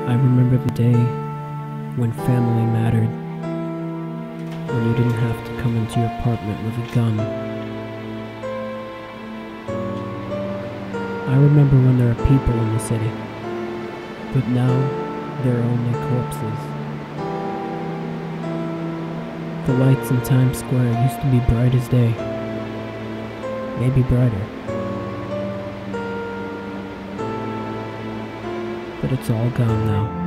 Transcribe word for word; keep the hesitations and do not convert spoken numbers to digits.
I remember the day when family mattered, when you didn't have to come into your apartment with a gun. I remember when there are people in the city, but now there are only corpses. The lights in Times Square used to be bright as day, maybe brighter. But it's all gone now.